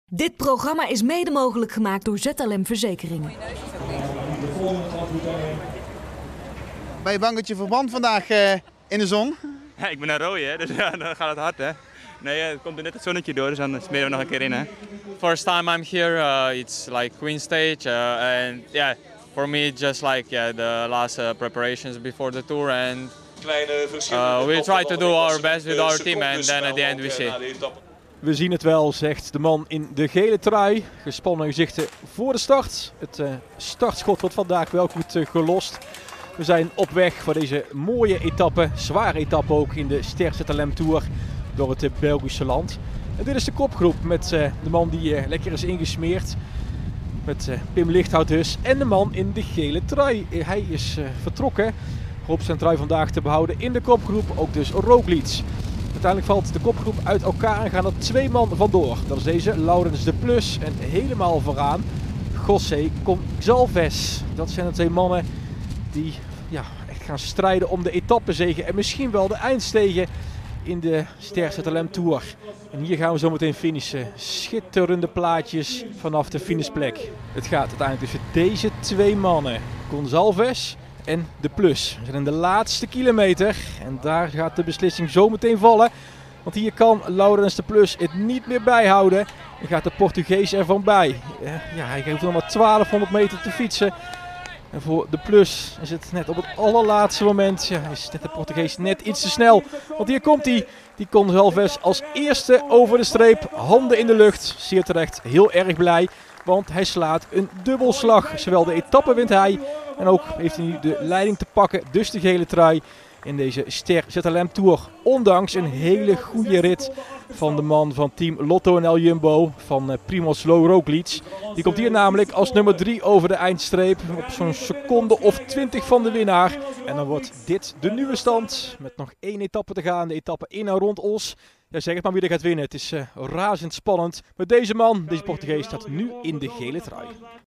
Dit programma is mede mogelijk gemaakt door ZLM Verzekeringen. Ben je bang dat je verbrandt vandaag in de zon? Ja, ik ben een rode, hè, dus ja, dan gaat het hard, hè. Nee, het komt er net het zonnetje door, dus dan smeren we nog een keer in, hè. First time I'm here, it's like Queen Stage, and yeah, for me just like the last preparations before the tour, and we try to do our best with our team, and then at the end we see. We zien het wel, zegt de man in de gele trui. Gespannen gezichten voor de start. Het startschot wordt vandaag wel goed gelost. We zijn op weg voor deze mooie etappe, zware etappe ook in de Ster ZLM Tour door het Belgische land. En dit is de kopgroep met de man die lekker is ingesmeerd. Met Pim Lichthout dus. En de man in de gele trui. Hij is vertrokken. Hoopt zijn trui vandaag te behouden in de kopgroep. Ook dus Roglic. Uiteindelijk valt de kopgroep uit elkaar en gaan er 2 man vandoor. Dat is deze, Laurens de Plus. En helemaal vooraan José Gonçalves. Dat zijn de 2 mannen die echt gaan strijden om de etappezege. En misschien wel de eindstege in de Ster ZLM Tour. En hier gaan we zo meteen finishen. Schitterende plaatjes vanaf de finishplek. Het gaat uiteindelijk tussen deze 2 mannen. Gonçalves en de Plus. We zijn in de laatste kilometer. En daar gaat de beslissing zo meteen vallen. Want hier kan Laurens de Plus het niet meer bijhouden. En gaat de Portugees er van bij. Hij heeft nog maar 1200 meter te fietsen. En voor de Plus is het net op het allerlaatste moment. Is de Portugees net iets te snel. Want hier komt hij. Die Gonçalves als eerste over de streep. Handen in de lucht. Zeer terecht. Heel erg blij. Want hij slaat een dubbelslag. Zowel de etappe wint hij. En ook heeft hij nu de leiding te pakken. Dus de gele trui in deze Ster ZLM Tour. Ondanks een hele goede rit van de man van team Lotto NL Jumbo. Van Primož Roglic. Die komt hier namelijk als nummer 3 over de eindstreep. Op zo'n seconde of 20 van de winnaar. En dan wordt dit de nieuwe stand. Met nog 1 etappe te gaan. De etappe in en rond Os. Ja, zeg het maar wie er gaat winnen. Het is razend spannend. Maar deze man, deze Portugees, staat nu in de gele trui.